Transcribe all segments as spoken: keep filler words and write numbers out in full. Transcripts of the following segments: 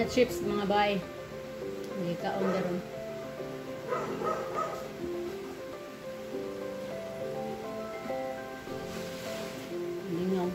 chips mga bay. Hindi ka on daron. Lingaw.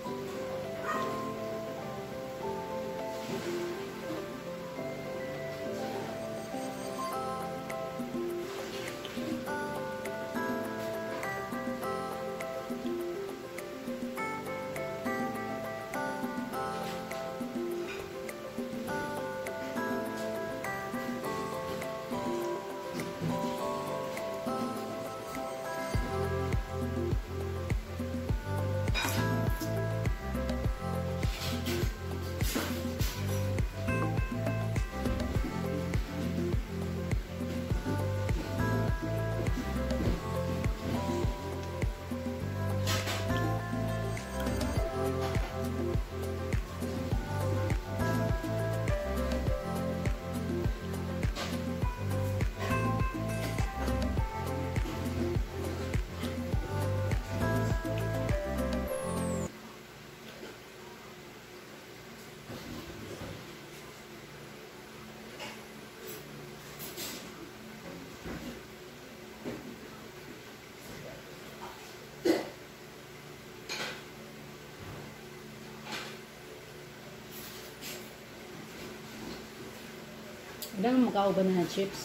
Ilang makauban na chips.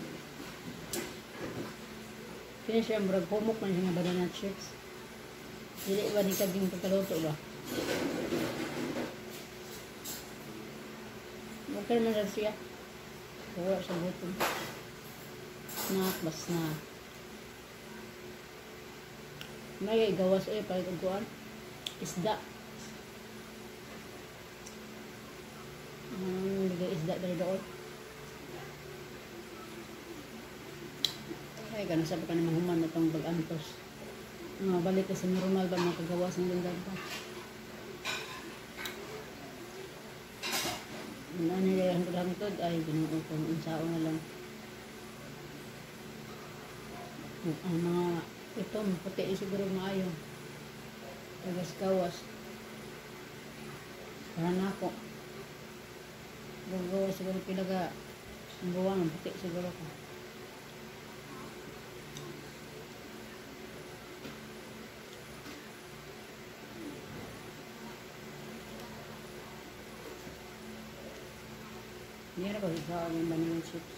Kaya siya murag pumok man siya nga banana chips. Dili ba ni kaging pagkaluto ba? Magkano man lang siya. Kuha sa butong. Snack ba snack. May gawas eh palit ang kuhan. Isda. Hmm, bigay isda dari doon. Ay, ganun sabi ka naman human na itong bag-antos. Uh, balik kasi normal ba makagawas ng landag pa. Ano nila yung hangtod ay binuupong insao na lang. Ang mga ito, puti siguro maayo. Tagas-gawas. Para na ako. Gagawa siguro pilaga. Ang buwang, puti siguro ko. Hindi na ba sa aking banana chips?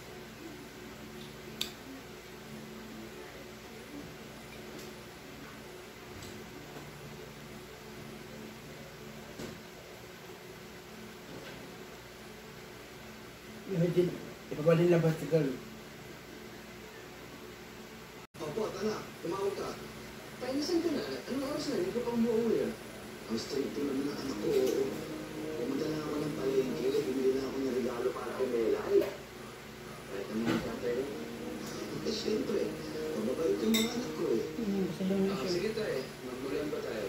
Imagine, ipabalin labas si girl. Opo, tala, tumawag ka. Painisan ka na, anong oras na? Hindi ko pa umuwi ah. Ang stricto naman ng anak ko, oo. Pumunta na ako ng palengke, bumili na ako ng regalo para kay Melay. Kahit naman ang tatay ko. Eh, siyempre, mababait yung mga anak ko eh. Hmm, Barcelona Ah, siya. sige tayo, magmulan pa tayo.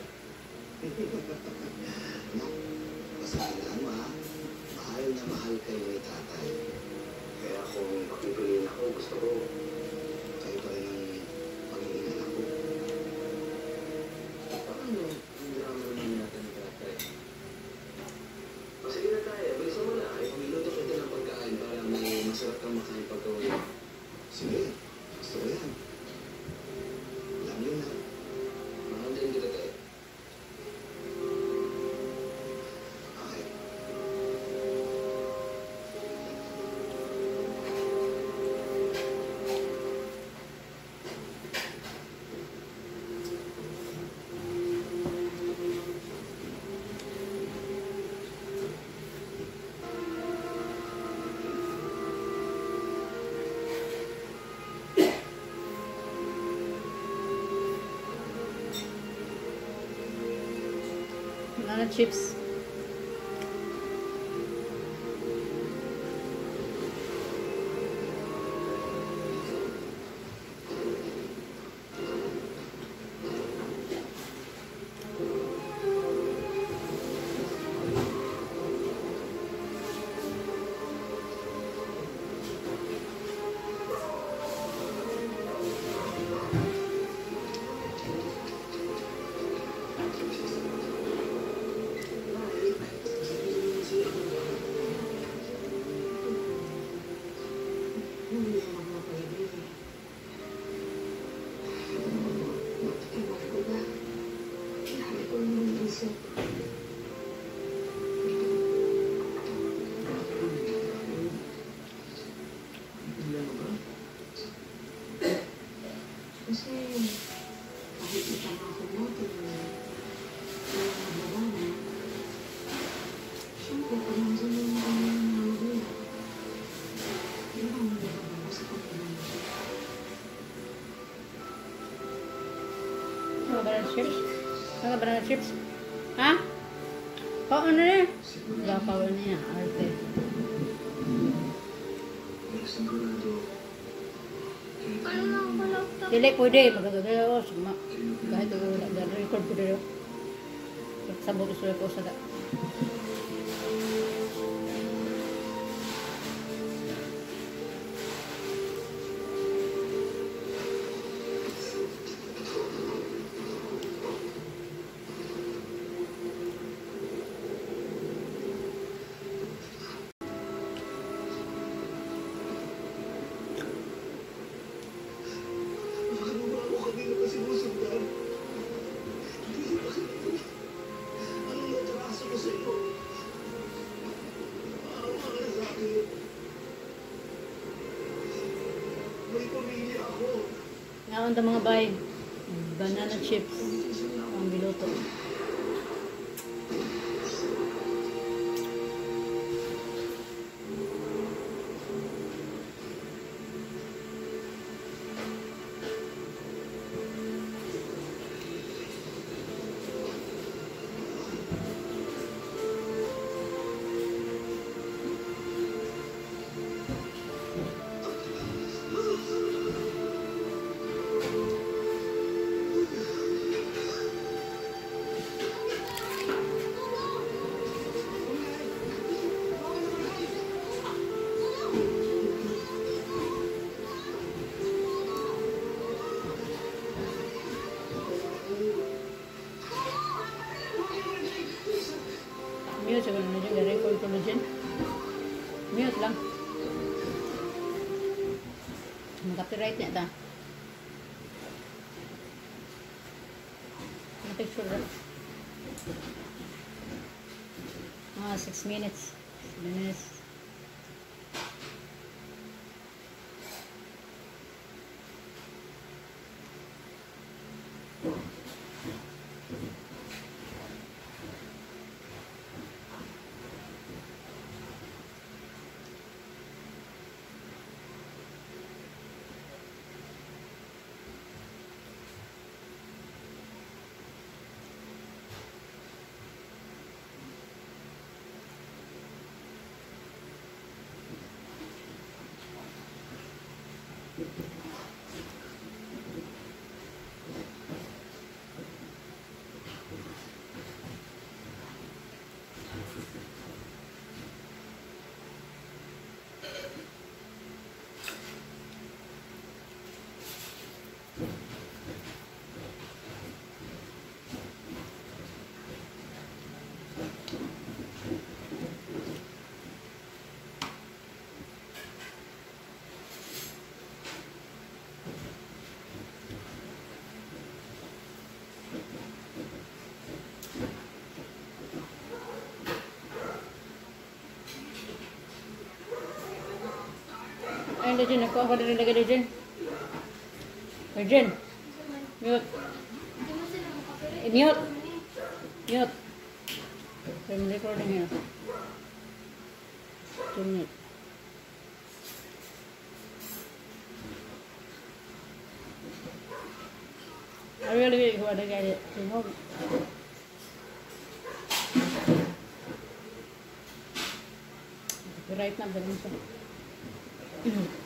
No, basta kailangan mo ha, mahal na mahal kayo ni tatay. Kaya kung papipiliin ako, gusto ko, kayo pa rin ang pagiging anak ko. Paano ang drama naman natin ni tatay? O sige na tayo, bilisan mo na. Ay, pamiluto kita ng pagkain para may masarap kang makain pagkawin. Sige, gusto ko yan. Alam yun na. Mahal din kita tayo. Okay. Banana chips. mga banana chips. Ha? Kaon na eh. Wala kaon niya. Arte. Sigurado. Ano lang ko laptop? Dili, pwede. Magagagalaw. Suma. Kahit wala. Record po dito. Sabot isulat ko sa da. Ano ba ako kanina pa sinusundan? Anong natraso ko sa iyo? Maawa ka sa akin. May pamilya ako. Ngaon ta mga bay. Banana chips. Ang biluto. Mute siguro na dyan. I-record ko na dyan. Mute lang. Mag-copyright niya ta. Picture lang. Ah, six minutes. six minutes. Ayun, Legend. Nakuha ko na rin lagay, Legend. Legend. Mute. Hindi mo sila makapirate. Eh, mute. Mute. I'm recording here. Two minutes. I really want to get it to home. Right now, the